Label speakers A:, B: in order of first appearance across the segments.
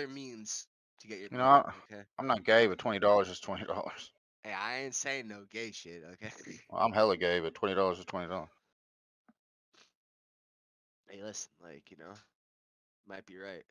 A: other means to get your
B: You know,
A: payment, okay?
B: I'm not gay, but $20 is $20.
A: Hey, I ain't saying no gay shit, okay?
B: Well, I'm hella gay, but $20 is $20.
A: Hey, listen, like, might be right.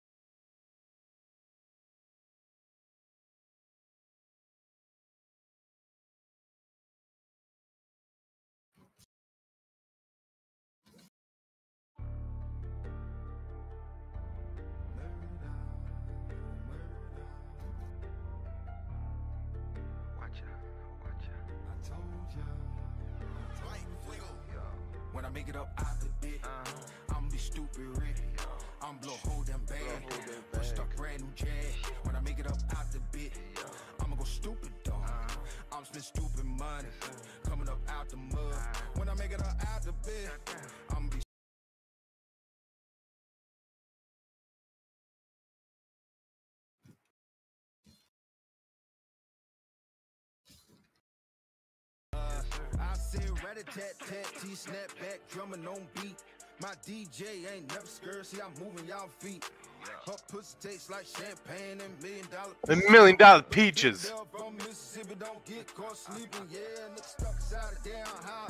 C: When I make it up out the bit, I'm be stupid rich. I'm blow hold them bag. Push up brand new jag. When I make it up out the bit, I'ma go stupid dog. I'm spend stupid money. Coming up out the mud. When I make it up out the bit, I'm be I said rat-a-tat-tat, T-snap back, drumming on beat. My DJ ain't never scared, see I'm moving y'all feet. Her pussy tastes like champagne and $1 million
D: $1 million peaches.
C: From Mississippi, don't get caught sleeping, yeah, nigga stuck inside of down how.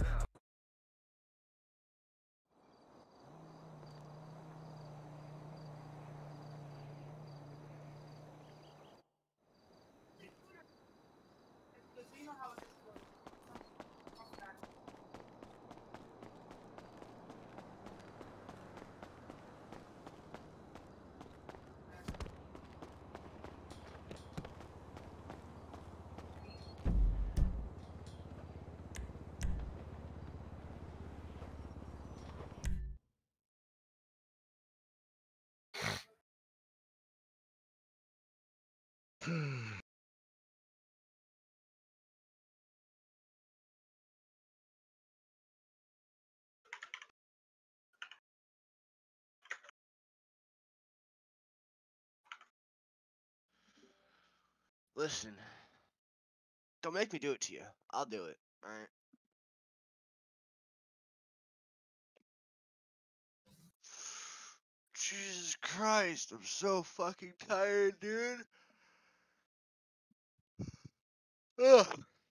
A: Listen, don't make me do it to you. I'll do it, alright? Jesus Christ, I'm so fucking tired, dude. Ugh.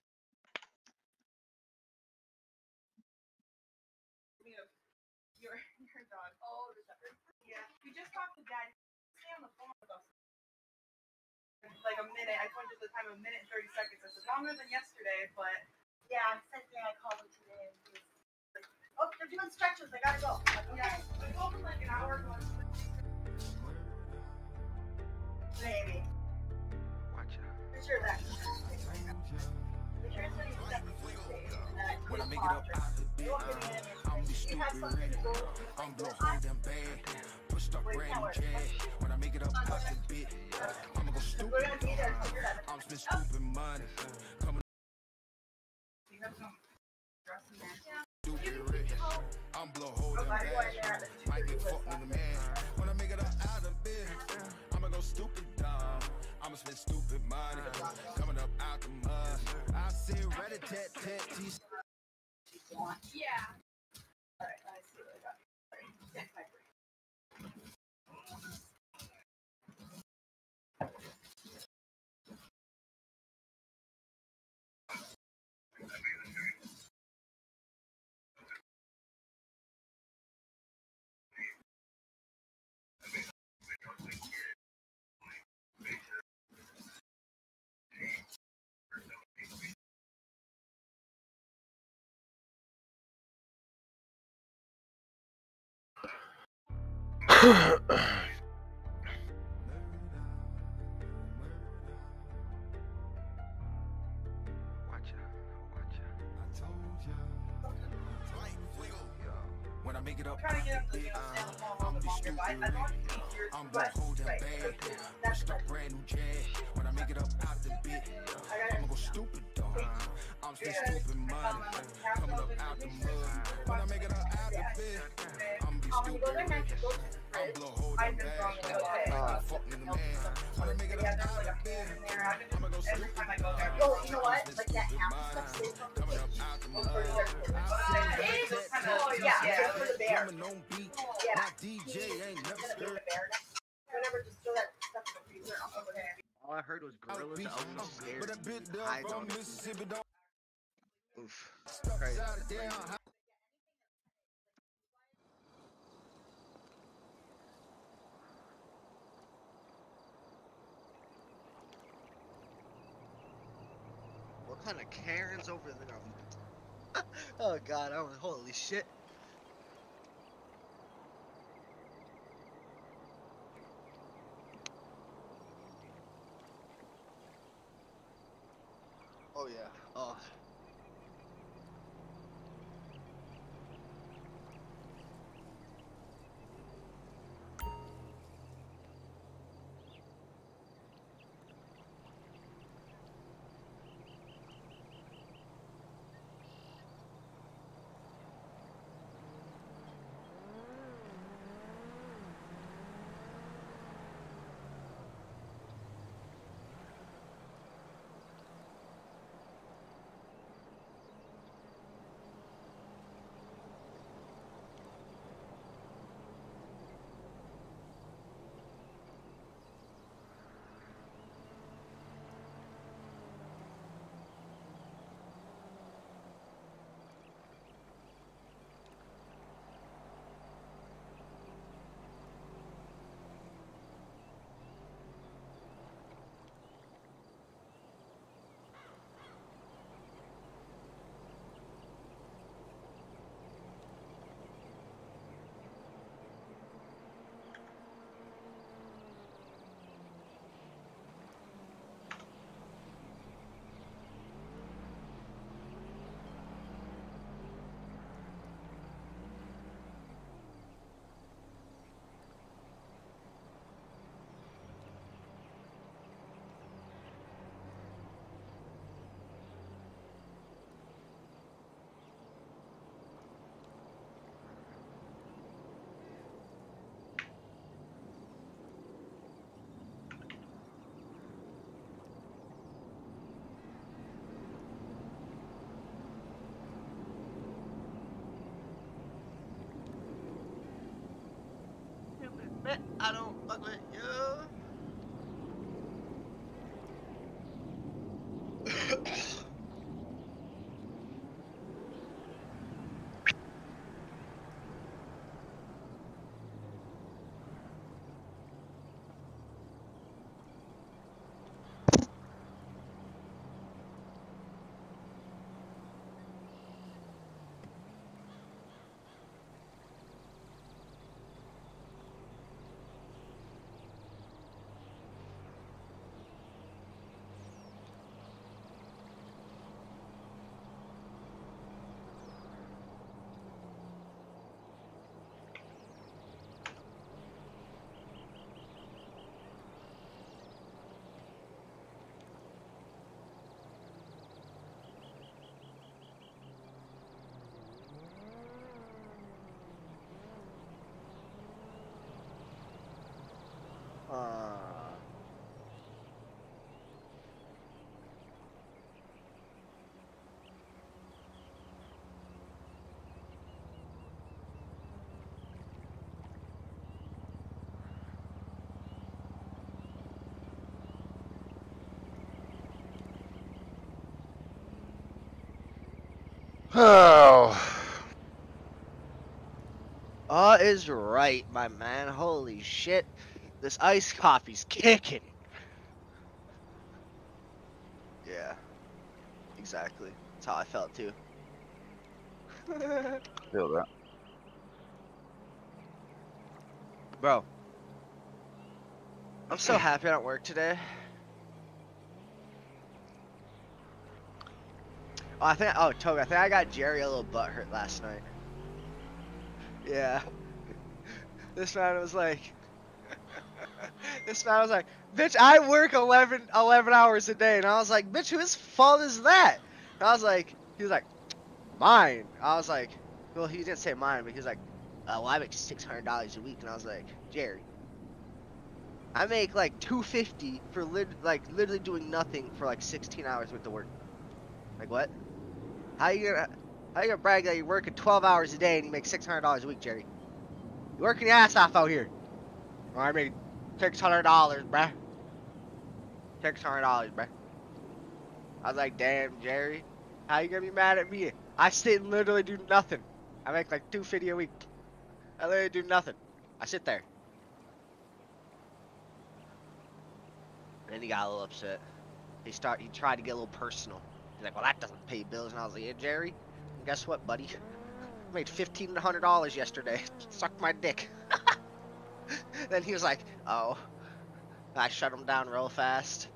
E: Your dog. Oh, yeah. We just talked to Dad. Stay on the phone with us. Like a minute. I told you the time, a minute and 30 seconds. This is longer than yesterday, but yeah, I said I called him today. And he was like, oh, they're doing stretches. I gotta go. Like, okay. Yeah, we told him like an hour ago. Maybe. Watch out. For sure that.
C: When I make it up out the bit, I'm be stupid ready. I'm blow hold them bag. Push up brand new jag. When I make it up out the bit, I'ma go stupid. I'm spend stupid money. Coming stupid rich. I'm blow hold them bag. Might get fucked with a man. When I make it up out the bit, I'ma go stupid dumb. I'ma spend stupid money. Coming up out the mud. I said rat-a-tat-tat, T-snap.
E: Yeah. Alright, I see what I got. Sorry. That's my brain.
C: When I make it up, I'm be stupid. I'm gonna hold them bag. Push up brand new jag. When I make it up out the bit, I'ma go stupid dog. I'm spend stupid money. Coming up out the mud. When I make it up out the bit, I'm be stupid rich. I'm blow hold them bag. I'm fucking the man. When I make it up out the bit, I'ma go stupid dog.
E: Well, you know what? Like that half stuff stays on the
C: Coming up out the mud.
E: Yeah, for the bear.
C: On beat.
E: Yeah.
C: My DJ ain't never scared.
E: Whatever, just throw that stuff
A: those gorillas that always scared
C: But that
A: me.
C: bitch down
A: Hides
C: from
A: on them.
C: Mississippi don't
A: Oof.
C: stop
A: Crazy.
C: out of damn
A: Crazy. What kind of Karen's over there? Oh god, holy shit. Oh yeah. Oh. Bet I don't fuck with you.
B: Oh.
A: Is right, my man. Holy shit. This iced coffee's kicking. Yeah. Exactly. That's how I felt too.
B: Feel that.
A: Bro. I'm so happy I don't work today. Toby, I think I got Jerry a little butthurt last night. Yeah. This man was like, bitch, I work 11 hours a day. And I was like, bitch, whose fault is that? And I was like, he was like, mine. I was like, well, he didn't say mine, but he was like, well, I make $600 a week. And I was like, Jerry, I make like $250 for literally doing nothing for like 16 hours worth of work. Like what? How you gonna brag that you're working 12 hours a day and you make $600 a week, Jerry? You working your ass off out here. Or I made $600, bruh. $600, bro. I was like, damn, Jerry, how you gonna be mad at me? I sit and literally do nothing. I make like $250 a week. I literally do nothing. I sit there. And then he got a little upset. He tried to get a little personal. He's like, well, that doesn't pay bills. And I was like, yeah, Jerry, guess what, buddy? I made $1,500 yesterday. Suck my dick. Then he was like, oh. I shut him down real fast.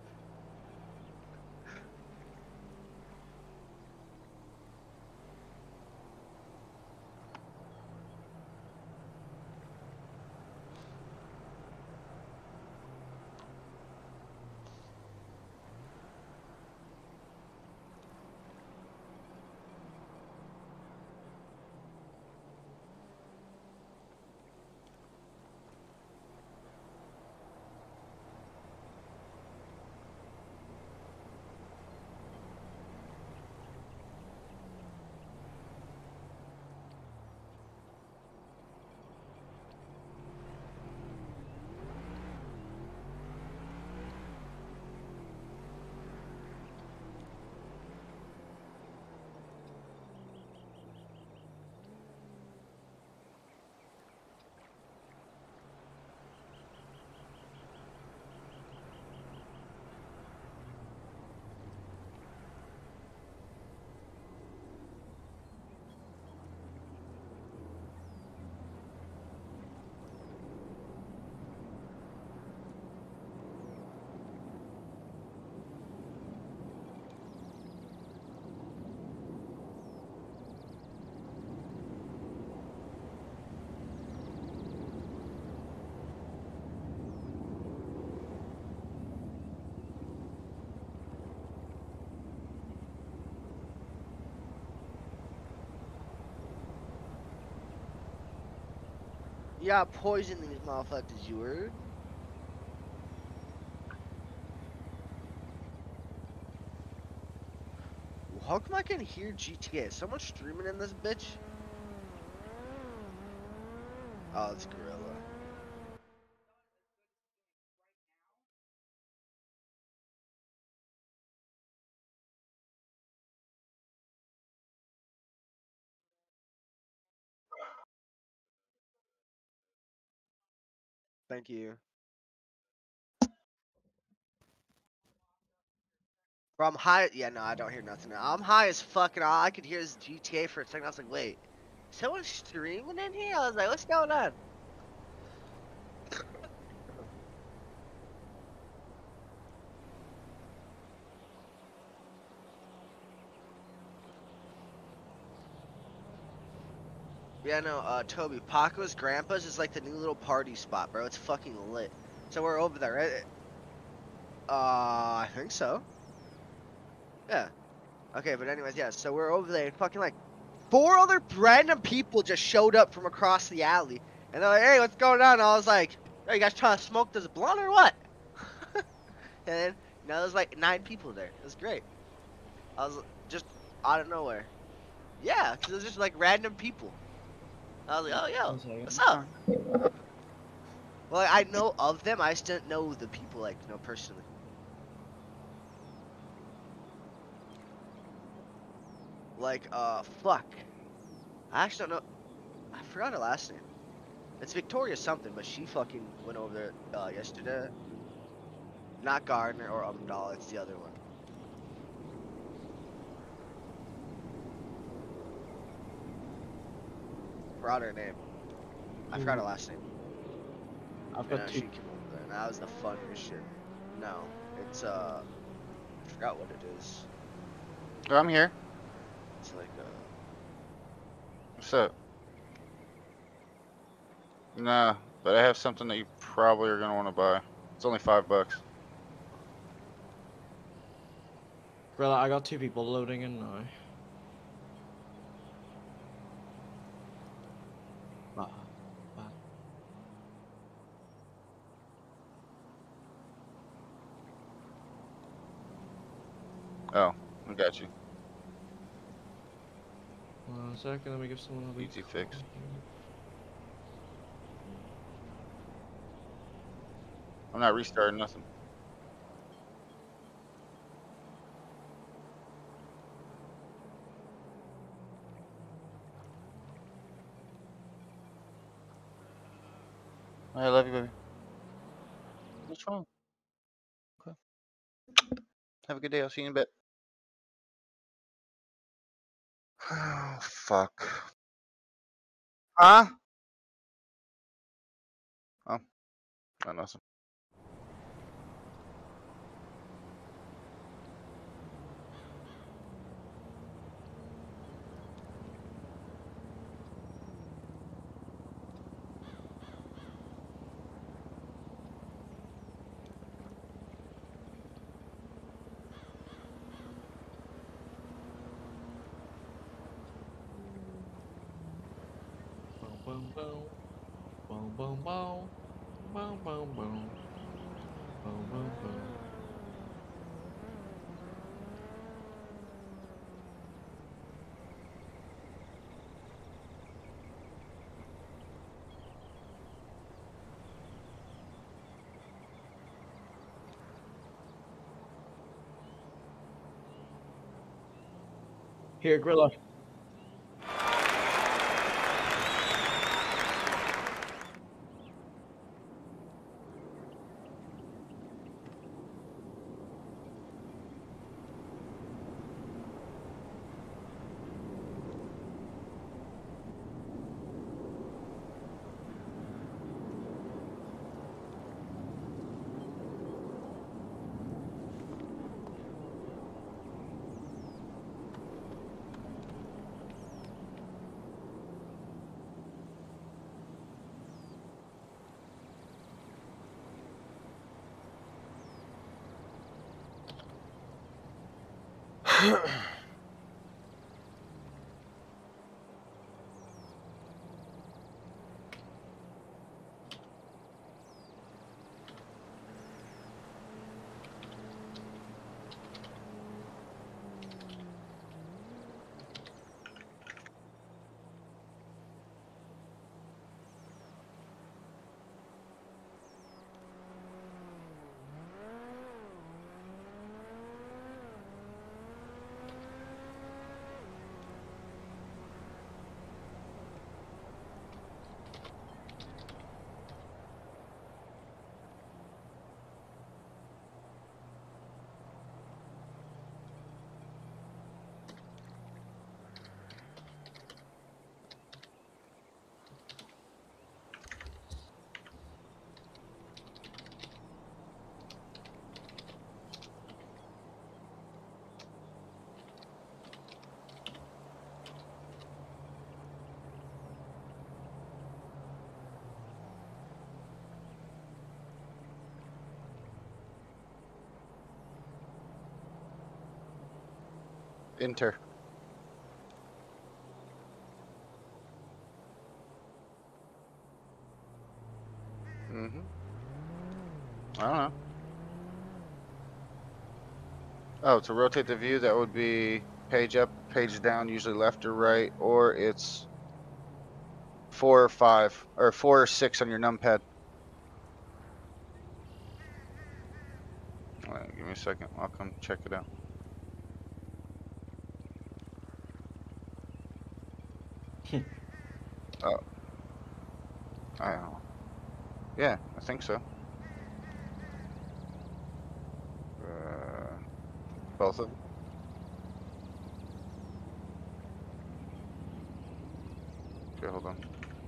A: You got poison in these motherfuckers, you heard? How come I can hear GTA? Is someone streaming in this bitch? Oh, it's Gorilla. Thank you. Bro, I'm high. Yeah, no, I don't hear nothing now. I'm high as fuck, and all I could hear is GTA for a second. I was like, wait, someone streaming in here? I was like, what's going on? Yeah, no, Toby, Paco's Grandpa's is like the new little party spot, bro. It's fucking lit. So we're over there, right? I think so. Yeah. Okay, but anyways, yeah, so we're over there, and fucking like 4 other random people just showed up from across the alley. And they're like, hey, what's going on? And I was like, oh, you guys trying to smoke this blunt or what? And then, there's like 9 people there. It was great. I was just out of nowhere. Yeah, because it was just like random people. I was like, oh, yo, what's up? Well, I know of them, I just didn't know the people, like, personally. Like, fuck. I actually don't know. I forgot her last name. It's Victoria something, but she fucking went over there yesterday. Not Gardner or Umdal, it's the other one. Forgot her name. I forgot her last name.
D: I've got
A: She
D: 2.
A: came over there, and that was the funniest shit. No, it's I forgot what it is.
B: Oh, I'm here.
A: It's like
B: What's up? Nah, but I have something that you probably are gonna want to buy. It's only $5.
D: Brother, I got 2 people loading in now. Ah, bad.
B: Oh, I got you.
D: 1 second, let me give someone a
B: Easy fix. I'm not restarting nothing. I love you, baby. What's wrong? Okay. Have a good day. I'll see you in a bit. Oh, fuck. Huh? Oh, not nothing.
D: Boom, boom, boom, boom, boom, boom, boom, boom, boom, boom, boom. Here, Gorilla.
B: Enter. Mm-hmm. I don't know. Oh, to rotate the view, that would be page up, page down, usually left or right, or it's 4 or 5, or 4 or 6 on your numpad. Wait, give me a second. I'll come check it out. Oh. I don't know. Yeah, I think so. Both of them. Okay, hold on.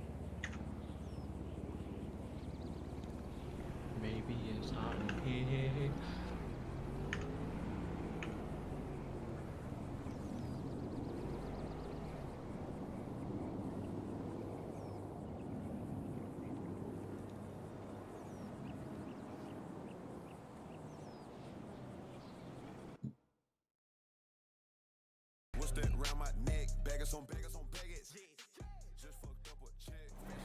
D: Maybe it's not here.
C: What's that round my neck? Baggers on baggers on baggers. Just fucked up a check.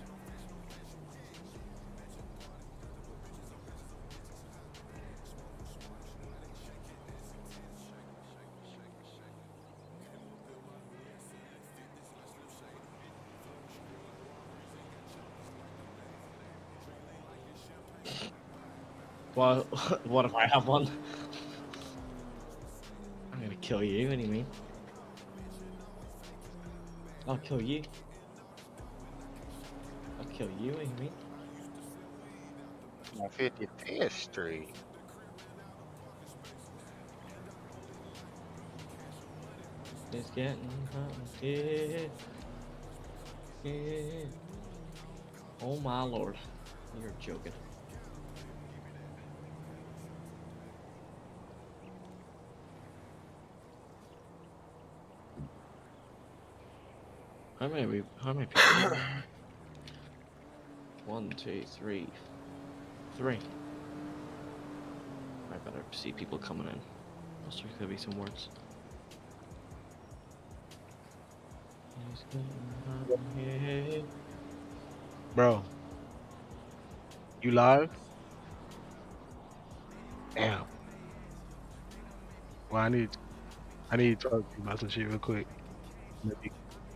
D: Well, what if I have one? I'm gonna kill you, what do you mean? I'll kill you. I'll kill you, what do you mean?
B: On 55th Street.
D: It's getting hot. Yeah. Yeah. Oh my lord. You're joking. How many people? 1, 2, 3. 3. I better see people coming in. Else there could be some words. It's getting hot. Yeah.
F: Bro, you live? Damn. Well, I need to talk to you about some shit real quick. Maybe.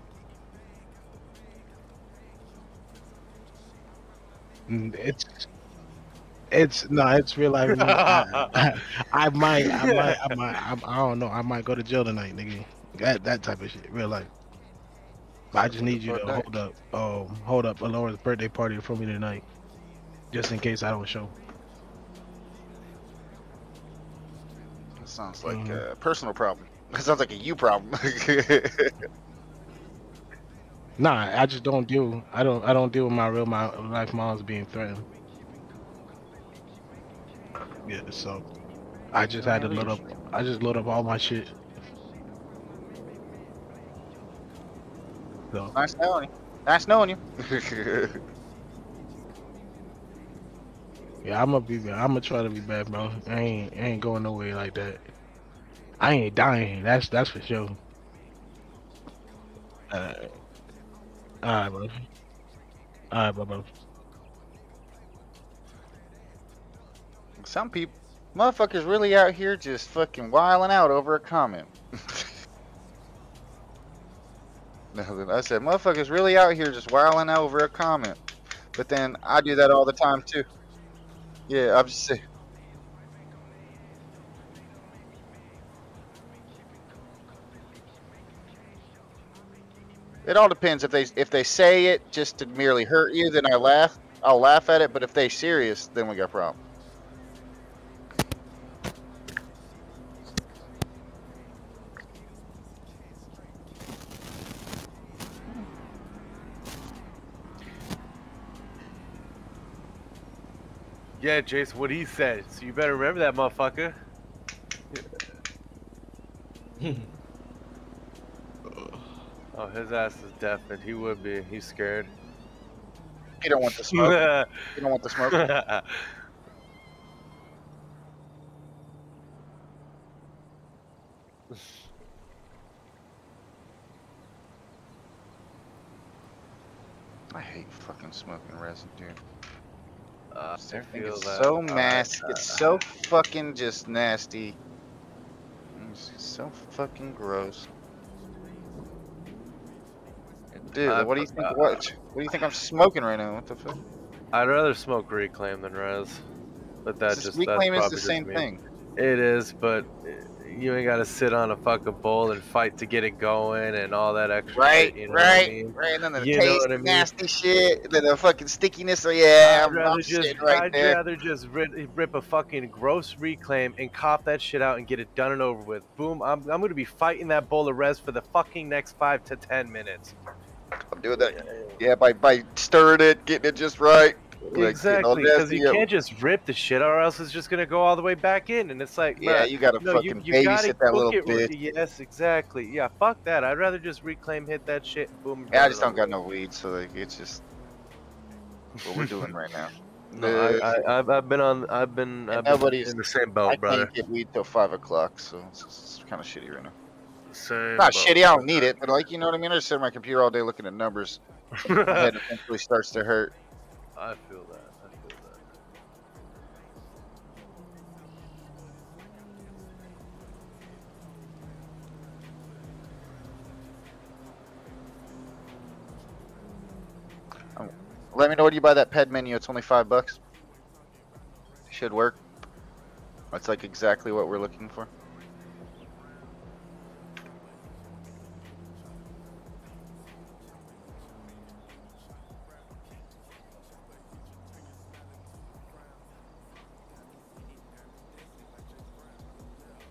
F: It's real life. I don't know. I might go to jail tonight, nigga. That type of shit, real life. But I just need you to hold up Alora's birthday party for me tonight, just in case I don't show.
B: That sounds like a personal problem. That sounds like a you problem.
F: Nah, I just don't deal. I don't deal with my life moms being threatened. Yeah, so I just had to load up. I just load up all my shit. So
B: Nice knowing you. Nice knowing you.
F: yeah, I'm gonna try to be bad, bro. I ain't going nowhere like that. I ain't dying. That's for sure. Alright, bro. Alright, bro.
B: Some people, motherfuckers really out here just fucking wilding out over a comment. I said, motherfuckers really out here just wilding out over a comment. But then I do that all the time too. Yeah, I'm just saying. It all depends. If they say it just to merely hurt you, then I'll laugh at it. But if they serious, then we got a problem.
G: Yeah, Jason, what he said. So you better remember that, motherfucker. Oh, his ass is deafened. He would be. He's scared.
B: You don't want the smoke. You don't want the smoke. I hate fucking smoking resin, dude.
G: I feel
B: It's
G: that.
B: so nasty. It's so fucking just nasty. It's just so fucking gross. Dude, what do you think? What do you think I'm smoking right now? What the fuck?
G: I'd rather smoke Reclaim than Res, but that's
B: Reclaim is
G: probably
B: the same
G: me.
B: thing.
G: It is, but you ain't gotta sit on a fucking bowl and fight to get it going and all that extra shit, you know what I mean?
B: Right. And then the
G: You know
B: taste,
G: what I mean?
B: nasty shit, then the fucking stickiness. So yeah,
G: I'd rather
B: there.
G: just rip a fucking gross Reclaim and cop that shit out and get it done and over with. Boom, I'm gonna be fighting that bowl of Res for the fucking next 5 to 10 minutes.
B: I'm doing that. Yeah, by stirring it, getting it just right.
G: Exactly, because you can't just rip the shit, or else it's just gonna go all the way back in, and it's like,
B: yeah,
G: bruh,
B: you gotta fucking babysit that little bitch.
G: Yes, exactly. Yeah, fuck that. I'd rather just Reclaim, hit that shit, and boom.
B: Yeah, I just don't got no weed, so like, it's just what we're doing right now.
G: No, I've been in the same boat, brother.
B: I can't get weed till 5 o'clock, so it's kind of shitty right now.
G: Same
B: Not
G: boat.
B: shitty, I don't need it, but like, you know what I mean? I just sit on my computer all day looking at numbers. My head eventually starts to hurt.
G: I feel that.
B: Let me know when you buy that ped menu. It's only $5. Should work. That's like exactly what we're looking for.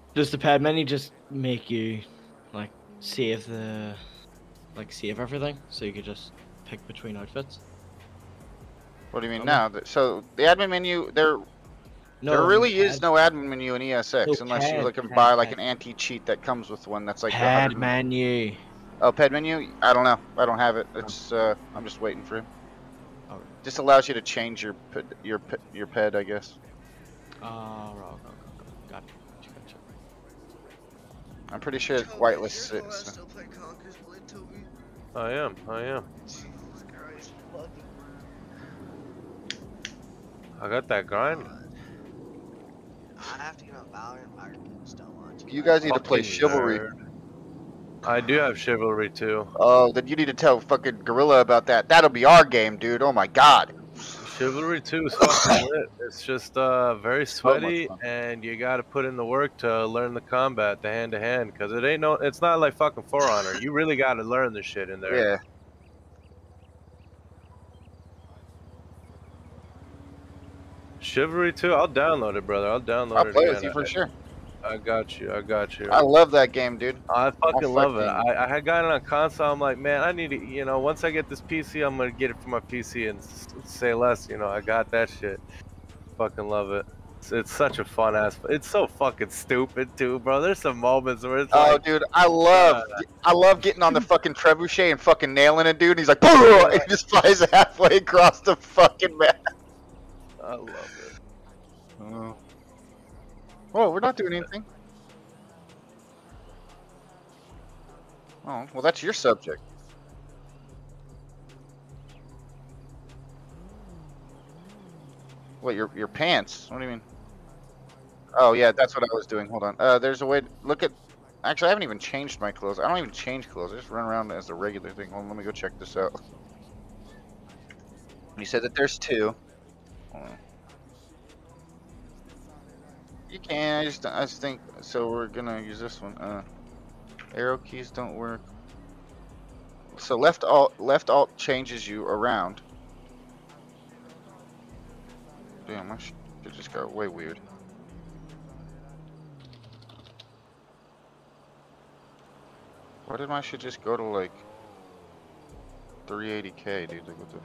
H: Does the pad menu just make you like save save everything so you could just pick between outfits?
B: What do you mean
H: Tell me.
B: now? So the admin menu, there
H: No,
B: really is no admin menu in ESX
H: No,
B: unless you can
H: pad,
B: buy like
H: pad.
B: an anti-cheat that comes with one that's like
H: Pad
B: 100.
H: menu.
B: Oh, ped menu? I don't know. I don't have it. It's I'm just waiting for him.
H: Alright.
B: Just allows you to change your ped, I guess.
H: Oh, got it. Gotcha.
B: I'm pretty sure
A: Toby,
B: whitelist
A: you're the one
B: sits.
A: that's still playing Conker's Blade, Toby.
G: I am.
A: Jesus Christ, fucking
G: I got that grind.
A: God. I have to get on Valorant. I just don't want to.
B: You guys need to play
G: Fucking
B: Chivalry.
G: nerd. I do have Chivalry too.
B: Oh, then you need to tell fucking Gorilla about that. That'll be our game, dude. Oh my god.
G: Chivalry 2 is fucking lit. It's just very
B: So much
G: sweaty,
B: fun.
G: and you got to put in the work to learn the combat, the hand to hand, because it's not like fucking For Honor. You really got to learn the shit in there.
B: Yeah.
G: Chivalry 2, I'll download it, brother. I'll download
B: I'll
G: it
B: play
G: again.
B: with you for sure.
G: I got you.
B: I love that game, dude.
G: I fucking love it.
B: fucking-
G: I had gotten it on console. I'm like, man, I need to, once I get this PC, I'm gonna get it for my PC and say less. I got that shit. Fucking love it. It's such a fun ass. It's so fucking stupid too, bro. There's some moments where it's
B: Oh,
G: like,
B: dude, I love getting on the fucking trebuchet and fucking nailing a dude. And he's like, and he just flies halfway across the fucking map.
G: I love it.
B: Oh. Whoa, we're not doing anything. Oh, well, that's your subject. What, your pants? What do you mean? Oh, yeah, that's what I was doing. Hold on. There's a way to look at... Actually, I haven't even changed my clothes. I don't even change clothes. I just run around as a regular thing. Hold on, let me go check this out. You said that there's two. Hold on. You can. I just think so. We're gonna use this one. Arrow keys don't work. So left alt changes you around. Damn, my shit just got way weird. Why did my shit just go to like 380k, dude? Like what the?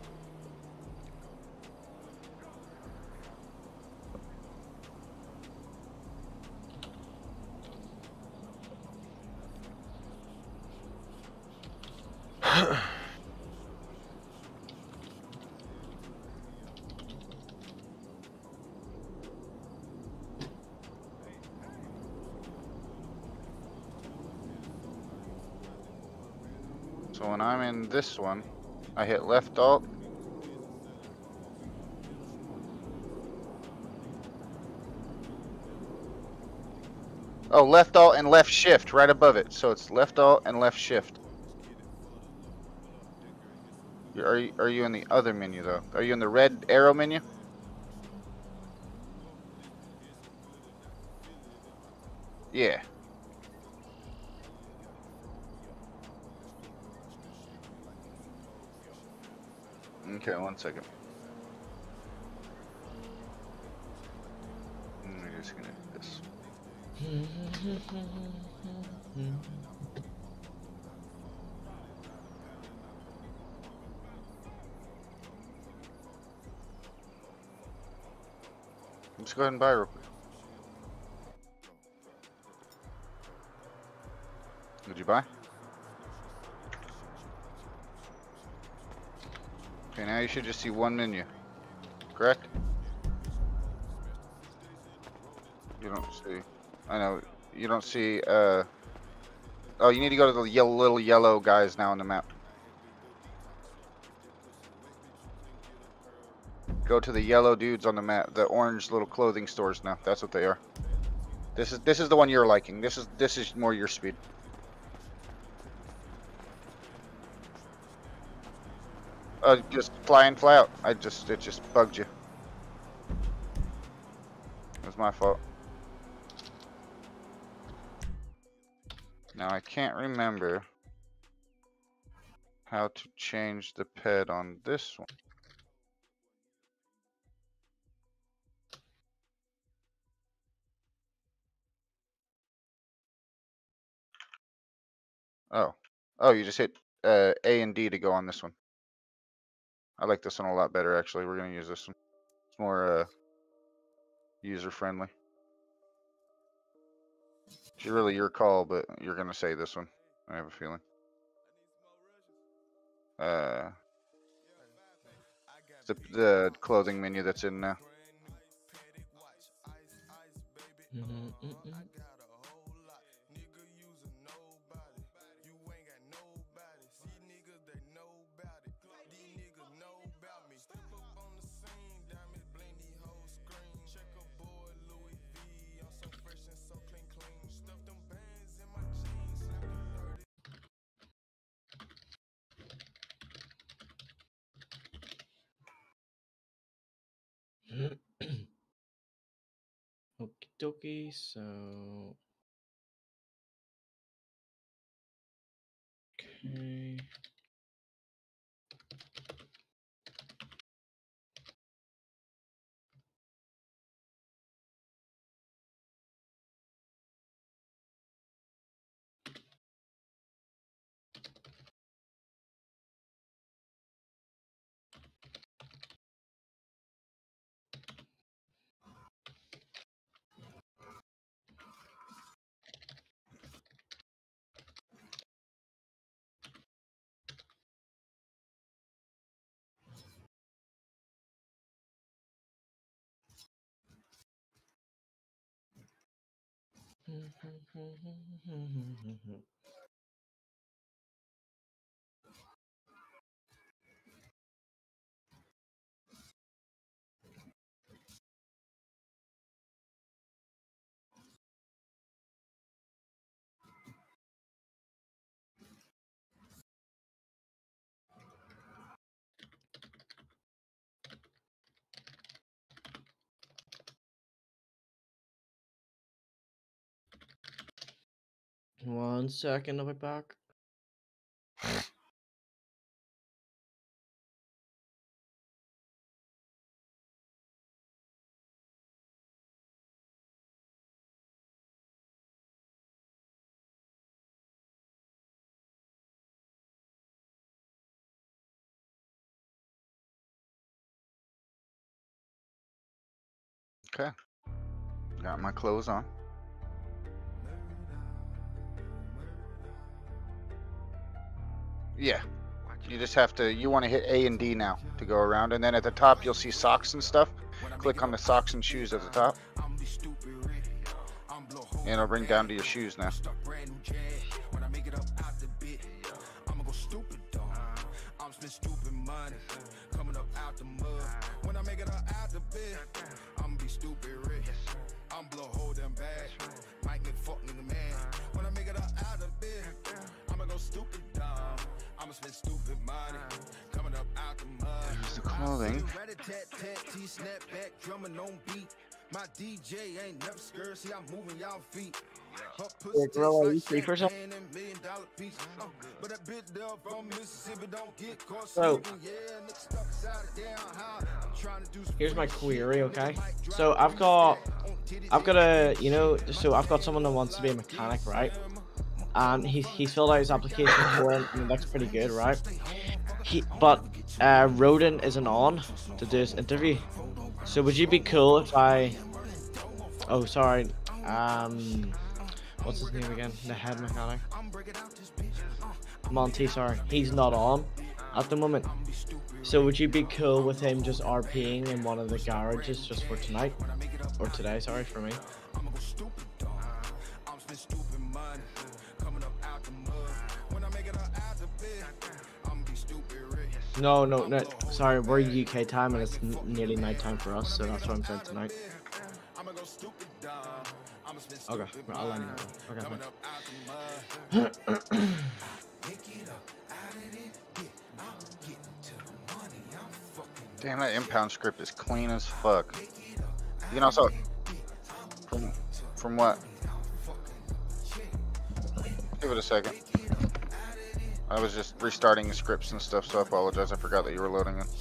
B: So when I'm in this one, I hit left alt. Oh, left alt and left shift right above it. So it's left alt and left shift. Are you in the other menu though? Are you in the red arrow menu? Yeah. Okay, 1 second. I'm just gonna do this. Let's go ahead and buy real quick. Did you buy? Okay, now you should just see one menu. Correct? You don't see. I know. You don't see, oh, you need to go to the little yellow guys now on the map. Go to the yellow dudes on the map, the orange little clothing stores now. That's what they are. This is the one you're liking. This is more your speed. Just fly in, fly out. It just bugged you. It was my fault. Now I can't remember how to change the ped on this one. Oh, you just hit A and D to go on this one. I like this one a lot better, actually. We're going to use this one. It's more user-friendly. It's really your call, but you're going to say this one. I have a feeling. The clothing menu that's in now.
H: Okie dokie, so. Okay. One second, I'll be back.
B: Okay. Got my clothes on. Yeah. You just have to, you want to hit A and D now to go around. And then at the top, you'll see socks and stuff. Click on the socks and shoes at the top. And it'll bring down to your shoes now.
C: I'm blow hold them bad. Might get fucked in the man. When I make it up out of bed, I'ma go stupid dumb. I'ma spend stupid money. Coming up out the mud.
B: There's the clothing.
C: Snap back, drumming on beat. My DJ ain't never scared. See, I'm moving y'all feet.
H: Yeah, girl, are you free for something? So, here's my query, okay? So I've got a, you know, so I've got someone that wants to be a mechanic, right? And he's filled out his application for it, and that's pretty good, right? But Roden isn't on to do his interview. So would you be cool if I? Oh, sorry. What's his name again? The head mechanic. Monty, sorry. He's not on at the moment. So would you be cool with him just RPing in one of the garages just for tonight? Or today, sorry, for me. No, sorry, we're UK time and it's nearly night time for us, so that's what I'm saying tonight. Okay, I'll let you know. Okay, thanks.
B: Damn, that impound script is clean as fuck. You can also... From what? Give it a second. I was just restarting the scripts and stuff, so I apologize. I forgot that you were loading it.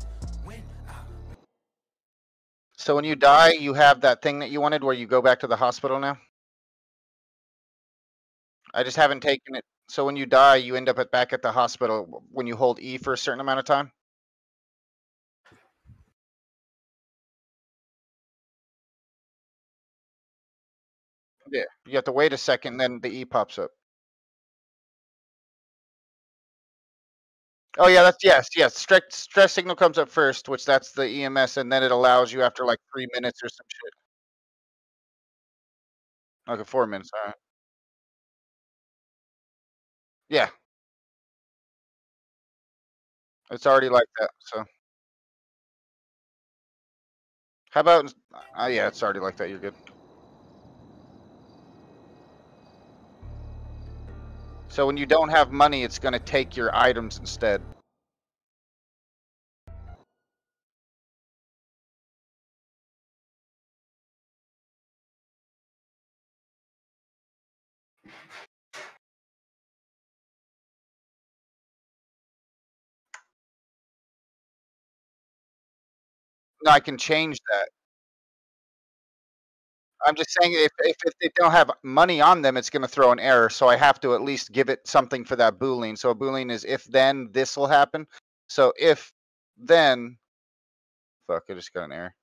B: So when you die, you have that thing that you wanted where you go back to the hospital now? I just haven't taken it So when you die, you end up back at the hospital when you hold E for a certain amount of time? Yeah. You have to wait a second, then the E pops up. Oh yeah, that's yes. Stress signal comes up first, which that's the EMS, and then it allows you after like 3 minutes or some shit. Okay, 4 minutes. All right. Yeah. It's already like that. So how about? Yeah, it's already like that. You're good. So when you don't have money, it's gonna take your items instead. No, I can change that. I'm just saying if they don't have money on them, it's gonna throw an error. So I have to at least give it something for that Boolean. So a Boolean is if then this will happen. So if then, fuck, I just got an error.